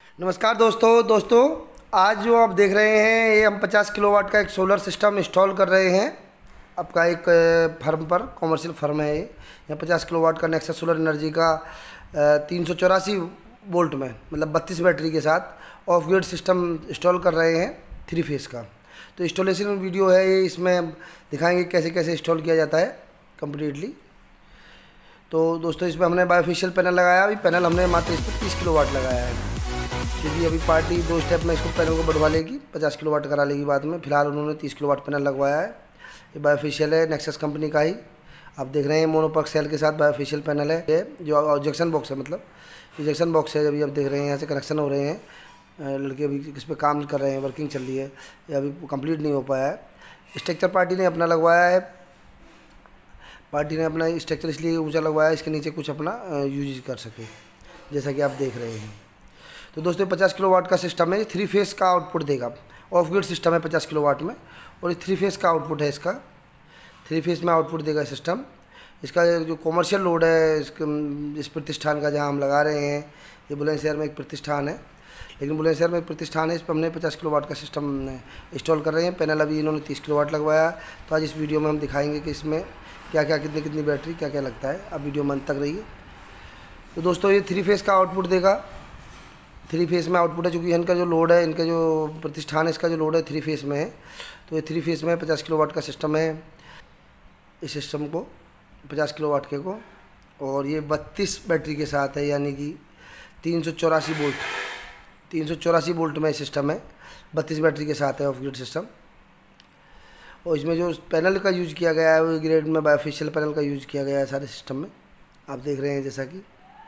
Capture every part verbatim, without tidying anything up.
नमस्कार दोस्तों दोस्तों आज जो आप देख रहे हैं ये हम पचास किलोवाट का एक सोलर सिस्टम इंस्टॉल कर रहे हैं। आपका एक फर्म पर, कॉमर्शियल फर्म है ये। यहाँ पचास किलोवाट का नेक्सस सोलर एनर्जी का तीन सौ चौरासी वोल्ट में, मतलब बत्तीस बैटरी के साथ ऑफ ग्रिड सिस्टम इंस्टॉल कर रहे हैं थ्री फेस का। तो इंस्टॉलेशन वीडियो है ये, इसमें दिखाएंगे कैसे कैसे इंस्टॉल किया जाता है कम्प्लीटली। तो दोस्तों इसमें हमने बायोफिशियल पैनल लगाया। अभी पैनल हमने मात्र इस पर तीस किलोवाट लगाया है, क्योंकि अभी पार्टी दो स्टेप में इसको पैनल को बढ़वा लेगी, पचास किलोवाट करा लेगी बाद में। फिलहाल उन्होंने तीस किलोवाट पैनल लगवाया है। ये बायोफिशियल है, नेक्सस कंपनी का ही आप देख रहे हैं। मोनोपक सेल के साथ बायोफिशियल पैनल है ये, जो इंजेक्शन बॉक्स है, मतलब इंजेक्शन बॉक्स है। अभी आप देख रहे हैं यहाँ से कनेक्शन हो रहे हैं, लड़के अभी इस पर काम कर रहे हैं, वर्किंग चल रही है, ये अभी कंप्लीट नहीं हो पाया है। स्ट्रक्चर पार्टी ने अपना लगवाया है, पार्टी ने अपना स्ट्रक्चर इसलिए ऊंचा लगवाया है, इसके नीचे कुछ अपना यूज कर सके, जैसा कि आप देख रहे हैं। तो दोस्तों पचास किलोवाट का सिस्टम है, थ्री फेस का आउटपुट देगा। ऑफ ग्रिड सिस्टम है पचास किलोवाट में, और थ्री फेस का आउटपुट है इसका। थ्री फेस में आउटपुट देगा सिस्टम। इसका जो कॉमर्शियल लोड है इसके इस प्रतिष्ठान का, जहां हम लगा रहे हैं, ये बुलंदशहर में एक प्रतिष्ठान है, लेकिन बुलंदशहर में एक प्रतिष्ठान है, इस पर हमने पचास किलोवाट का सिस्टम इंस्टॉल कर रहे हैं। पैनल अभी इन्होंने तीस किलोवाट लगवाया। तो आज इस वीडियो में हम दिखाएंगे कि इसमें क्या क्या, कितनी कितनी बैटरी, क्या क्या लगता है। अब वीडियो में अंत तक रहिए। तो दोस्तों ये थ्री फेस का आउटपुट देगा। थ्री फेस में आउटपुट है, चूँकि इनका जो लोड है, इनका जो प्रतिष्ठान है, इसका जो लोड है थ्री फेस में है। तो ये थ्री फेस में पचास किलोवाट का सिस्टम है। इस सिस्टम को पचास किलोवाट के को, और ये बत्तीस बैटरी के साथ है, यानी कि तीन सौ चौरासी वोल्ट तीन सौ चौरासी वोल्ट में सिस्टम है, बत्तीस बैटरी के साथ है ऑफ ग्रिड सिस्टम। और इसमें जो पैनल का यूज़ किया गया है वो ग्रेड में बायोफिशियल पैनल का यूज़ किया गया है सारे सिस्टम में, आप देख रहे हैं जैसा कि।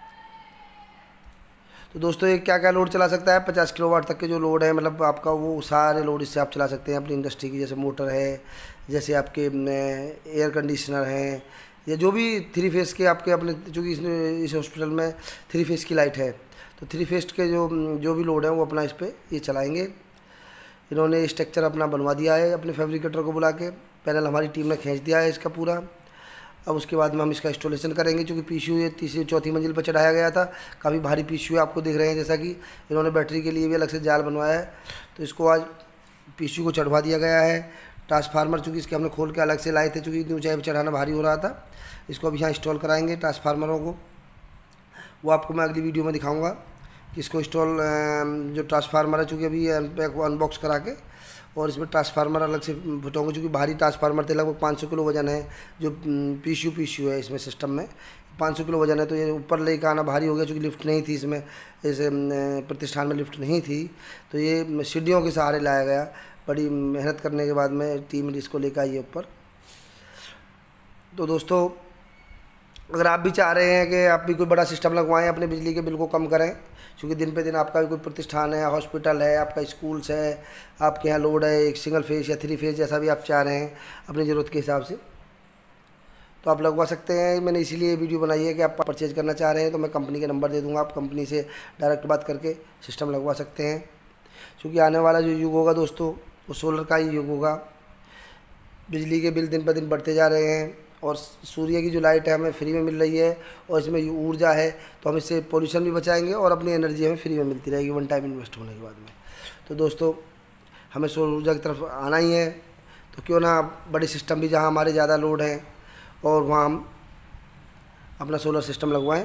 तो दोस्तों ये क्या क्या लोड चला सकता है, पचास किलोवाट तक के जो लोड है, मतलब आपका वो सारे लोड इससे आप चला सकते हैं अपनी इंडस्ट्री की। जैसे मोटर है, जैसे आपके एयर कंडीशनर हैं, या जो भी थ्री फेस के आपके अपने, चूँकि इस हॉस्पिटल में थ्री फेस की लाइट है, तो थ्री फेस के जो जो भी लोड है वो अपना इस पर ये चलाएँगे। इन्होंने स्ट्रक्चर अपना बनवा दिया है अपने फैब्रिकेटर को बुला के। पैनल हमारी टीम ने खींच दिया है इसका पूरा। अब उसके बाद में हम इसका इंस्टॉलेशन करेंगे, क्योंकि पीसीयू ये तीसरी चौथी मंजिल पर चढ़ाया गया था। काफ़ी भारी पीसीयू आपको दिख रहे हैं, जैसा कि इन्होंने बैटरी के लिए भी अलग से जाल बनवाया है। तो इसको आज पीसीयू को चढ़वा दिया गया है। ट्रांसफार्मर चूँकि इसके हमने खोल के अलग से लाए थे, चूँकि इतनी ऊँचाई पर चढ़ाना भारी हो रहा था। इसको अभी यहाँ इंस्टॉल कराएँगे ट्रांसफार्मरों को, वो आपको मैं अगली वीडियो में दिखाऊँगा कि इसको इंस्टॉल जो ट्रांसफार्मर है, चूँकि अभी अनबॉक्स करा के, और इसमें ट्रांसफार्मर अलग से फुटाऊँगा, चूँकि भारी ट्रांसफार्मर थे, लगभग पाँच सौ किलो वजन है। जो पीसीयू पीसीयू है इसमें सिस्टम में पाँच सौ किलो वजन है, तो ये ऊपर लेकर आना भारी हो गया, चूँकि लिफ्ट नहीं थी इसमें, जैसे प्रतिष्ठान में लिफ्ट नहीं थी। तो ये सीढ़ियों के सहारे लाया गया। बड़ी मेहनत करने के बाद में टीम इसको लेकर आई है ऊपर। तो दोस्तों अगर आप भी चाह रहे हैं कि आप भी कोई बड़ा सिस्टम लगवाएं, अपने बिजली के बिल को कम करें, क्योंकि दिन पे दिन आपका भी कोई प्रतिष्ठान है, हॉस्पिटल है, आपका स्कूल्स है, आपके यहाँ लोड है एक सिंगल फेज या थ्री फेज, जैसा भी आप चाह रहे हैं अपनी ज़रूरत के हिसाब से, तो आप लगवा सकते हैं। मैंने इसीलिए वीडियो बनाई है कि आप परचेज़ करना चाह रहे हैं तो मैं कंपनी का नंबर दे दूँगा, आप कंपनी से डायरेक्ट बात करके सिस्टम लगवा सकते हैं। क्योंकि आने वाला जो युग होगा दोस्तों, वो सोलर का ही युग होगा। बिजली के बिल दिन पर दिन बढ़ते जा रहे हैं, और सूर्य की जो लाइट है हमें फ्री में मिल रही है, और इसमें ऊर्जा है, तो हम इससे पोल्यूशन भी बचाएंगे और अपनी एनर्जी हमें फ्री में मिलती रहेगी वन टाइम इन्वेस्ट होने के बाद में। तो दोस्तों हमें सौर ऊर्जा की तरफ आना ही है, तो क्यों ना बड़े सिस्टम भी जहां हमारे ज़्यादा लोड हैं और वहां हम अपना सोलर सिस्टम लगवाएं।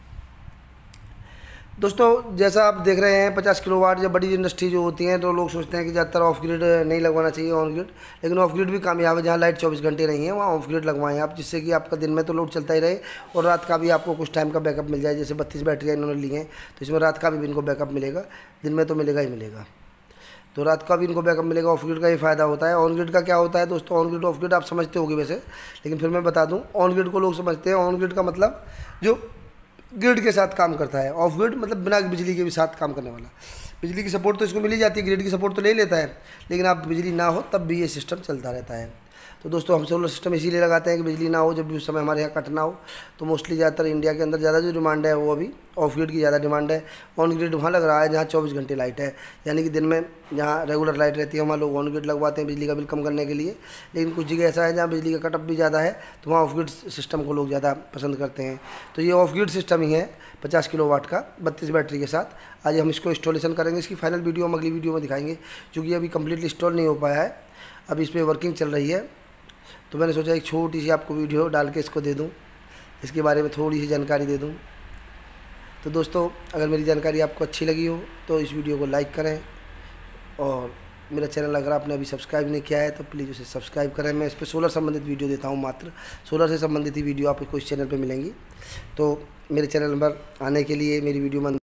दोस्तों जैसा आप देख रहे हैं पचास किलोवाट, जब बड़ी इंडस्ट्री जो होती हैं तो लोग सोचते हैं कि ज़्यादातर ऑफ ग्रिड नहीं लगवाना चाहिए, ऑन ग्रिड। लेकिन ऑफ ग्रिड भी कामयाब है, जहाँ लाइट चौबीस घंटे नहीं है वहाँ ऑफ ग्रिड लगवाएं आप, जिससे कि आपका दिन में तो लोड चलता ही रहे और रात का भी आपको कुछ टाइम का बैकअप मिल जाए। जैसे बत्तीस बैटरियाँ इन्होंने ली हैं, तो इसमें रात का भी इनको बैकअप मिलेगा, दिन में तो मिलेगा ही मिलेगा। तो रात का भी इनको बैकअप मिलेगा। ऑफ ग्रिड का ये फ़ायदा होता है। ऑन ग्रिड का क्या होता है दोस्तों, ऑन ग्रिड ऑफ ग्रिड आप समझते होंगे वैसे, लेकिन फिर मैं बता दूँ। ऑन ग्रिड को लोग समझते हैं, ऑन ग्रिड का मतलब जो ग्रिड के साथ काम करता है। ऑफ ग्रिड मतलब बिना बिजली के भी साथ काम करने वाला। बिजली की सपोर्ट तो इसको मिल ही जाती है, ग्रिड की सपोर्ट तो ले लेता है, लेकिन आप बिजली ना हो तब भी ये सिस्टम चलता रहता है। तो दोस्तों हम सोलर सिस्टम इसीलिए लगाते हैं कि बिजली ना हो, जब भी उस समय हमारे यहाँ कट ना हो। तो मोस्टली ज़्यादातर इंडिया के अंदर ज़्यादा जो डिमांड है वो अभी ऑफ ग्रिड की ज़्यादा डिमांड है। ऑन ग्रिड वहाँ लग रहा है जहाँ चौबीस घंटे लाइट है, यानी कि दिन में जहाँ रेगुलर लाइट रहती है वहाँ लोग ऑन ग्रिड लगवाते हैं बिजली का बिल कम करने के लिए। लेकिन कुछ जगह ऐसा है जहाँ बिजली का कटअप भी ज़्यादा है, तो वहाँ ऑफ ग्रिड सिस्टम को लोग ज़्यादा पसंद करते हैं। तो ये ऑफ ग्रिड सिस्टम ही है, पचास किलो वाट का बत्तीस बैटरी के साथ। आज हम इसको इंस्टॉलेशन करेंगे। इसकी फाइनल वीडियो हम अगली वीडियो में दिखाएंगे, क्योंकि अभी कम्प्लीटली इंस्टॉल नहीं हो पाया है, अभी इस पर वर्किंग चल रही है। तो मैंने सोचा एक छोटी सी आपको वीडियो डाल के इसको दे दूँ, इसके बारे में थोड़ी सी जानकारी दे दूँ। तो दोस्तों, अगर मेरी जानकारी आपको अच्छी लगी हो तो इस वीडियो को लाइक करें, और मेरा चैनल अगर आपने अभी सब्सक्राइब नहीं किया है तो प्लीज़ उसे सब्सक्राइब करें। मैं इस पर सोलर संबंधित वीडियो देता हूँ, मात्र सोलर से संबंधित ही वीडियो आपको इस चैनल पे मिलेंगी। तो मेरे चैनल पर आने के लिए, मेरी वीडियो में